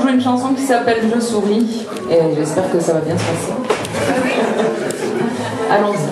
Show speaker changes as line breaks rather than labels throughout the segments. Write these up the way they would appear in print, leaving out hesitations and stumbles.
jouer une chanson qui s'appelle Je souris et j'espère que ça va bien se passer. Allons-y.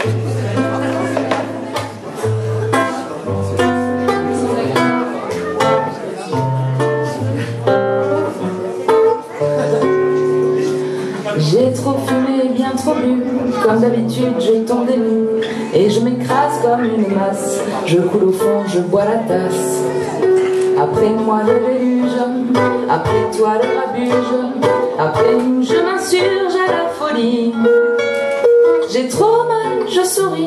J'ai trop fumé, bien trop bu, comme d'habitude je tombe des nues et je m'écrase comme une masse, je coule au fond, je bois la tasse. Après moi le déluge, après toi le grabuge, après nous je m'insurge à la folie. J'ai trop mal, je souris.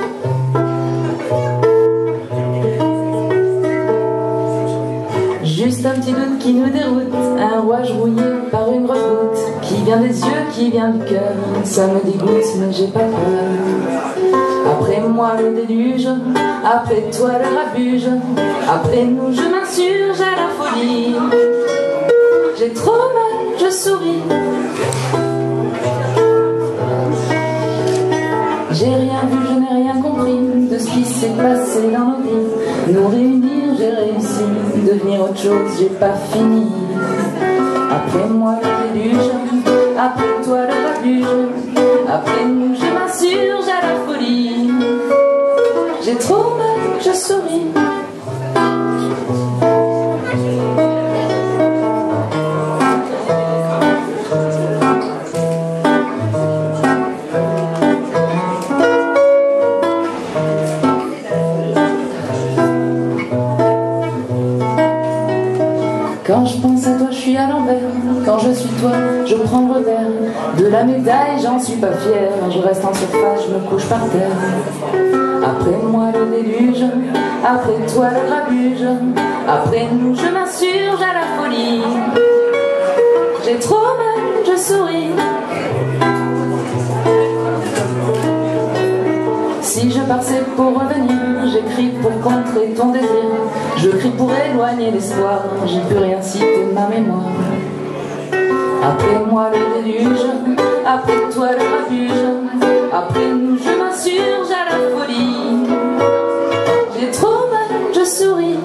Juste un petit doute qui nous déroute, un rouage rouillé par une grosse goutte qui vient des yeux, qui vient du cœur. Ça me dégoûte mais j'ai pas peur. Après moi le déluge, après toi le rabuge, après nous je m'insurge à la folie. J'ai trop mal, je souris. J'ai rien vu, je n'ai rien compris de ce qui s'est passé dans nos vies. Nous réunir, j'ai réussi, devenir autre chose, j'ai pas fini. Après moi le déluge, après toi le rabuge, après nous je m'insurge à la folie. J'ai trop mal, je souris. Quand je pense à toi, je suis à l'envers. Quand je suis toi, je prends le revers de la médaille, j'en suis pas fière. Je reste en surface, je me couche par terre. Après moi le déluge, après toi le grabuge, après nous je m'insurge à la folie. J'ai trop mal, je souris. Si je pars c'est pour revenir, j'écris pour contrer ton désir, je crie pour éloigner l'espoir, j'ai plus rien cité de ma mémoire. Après moi le déluge, après toi le rabuge, après nous je m'insurge à la folie. J'ai trop mal, je souris.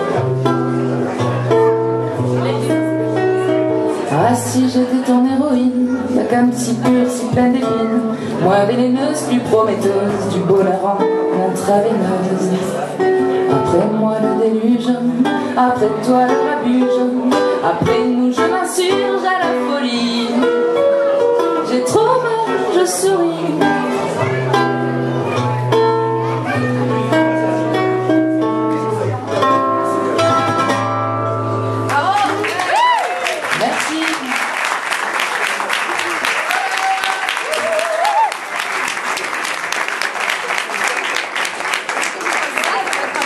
Ah si j'étais ton héroïne, la cam si pure, si pleine d'épines, moins vénéneuse, plus prometteuse, du bonheur en intraveineuse. Après moi le déluge, après toi le rabuge, après nous je m'insurge à la folie. J'ai trop mal, je souris. Merci.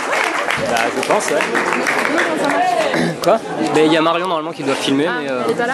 Bah, je pense, ouais. Quoi? Mais il y a Marion normalement qui doit filmer, mais